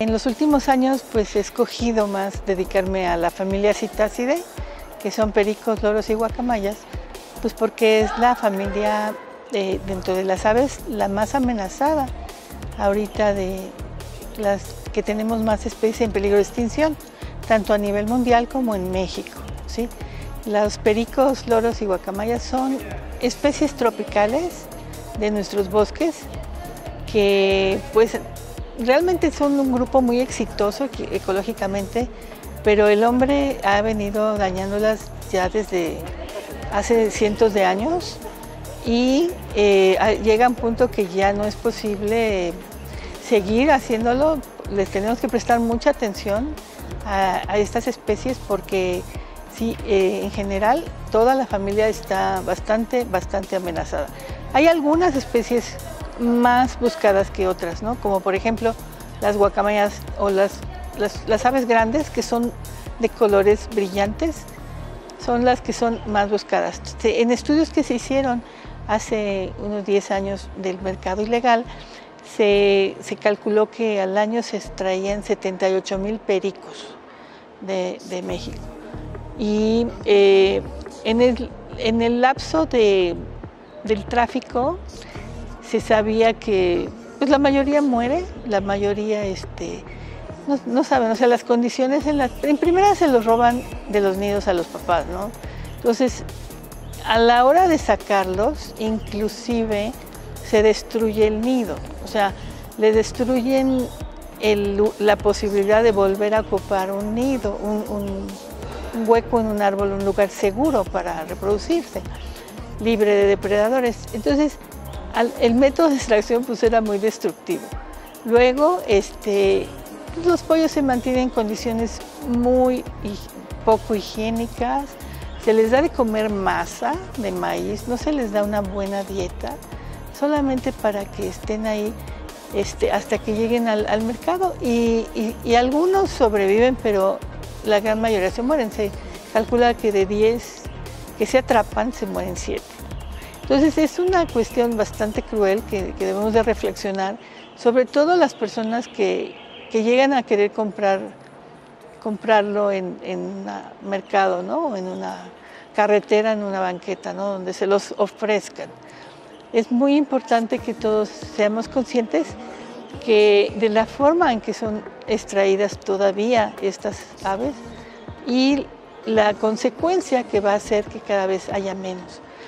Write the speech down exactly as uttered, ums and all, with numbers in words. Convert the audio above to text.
En los últimos años pues he escogido más dedicarme a la familia Cetacidae, que son pericos, loros y guacamayas, pues porque es la familia eh, dentro de las aves la más amenazada ahorita, de las que tenemos más especies en peligro de extinción, tanto a nivel mundial como en México, ¿sí? Los pericos, loros y guacamayas son especies tropicales de nuestros bosques que pues realmente son un grupo muy exitoso ecológicamente, pero el hombre ha venido dañándolas ya desde hace cientos de años y eh, llega a un punto que ya no es posible seguir haciéndolo. Les tenemos que prestar mucha atención a, a estas especies porque sí, eh, en general toda la familia está bastante, bastante amenazada. Hay algunas especies más buscadas que otras, ¿no? Como por ejemplo las guacamayas o las, las, las aves grandes que son de colores brillantes, son las que son más buscadas. En estudios que se hicieron hace unos diez años del mercado ilegal, se, se calculó que al año se extraían setenta y ocho mil pericos de, de México. Y eh, en, el, en el lapso de, del tráfico se sabía que pues, la mayoría muere, la mayoría este, no, no saben, o sea, las condiciones en las... En primera se los roban de los nidos a los papás, ¿no? Entonces, a la hora de sacarlos, inclusive se destruye el nido, o sea, le destruyen el, la posibilidad de volver a ocupar un nido, un, un, un hueco en un árbol, un lugar seguro para reproducirse, libre de depredadores. Entonces, al, el método de extracción pues era muy destructivo. Luego, este, pues, los pollos se mantienen en condiciones muy poco higiénicas, se les da de comer masa de maíz, no se les da una buena dieta, solamente para que estén ahí este, hasta que lleguen al, al mercado. Y, y, y algunos sobreviven, pero la gran mayoría se mueren. Se calcula que de diez que se atrapan, se mueren siete. Entonces es una cuestión bastante cruel que, que debemos de reflexionar, sobre todo las personas que, que llegan a querer comprar, comprarlo en, en un mercado, ¿no? En una carretera, en una banqueta, ¿no? Donde se los ofrezcan. Es muy importante que todos seamos conscientes que de la forma en que son extraídas todavía estas aves y la consecuencia que va a ser que cada vez haya menos.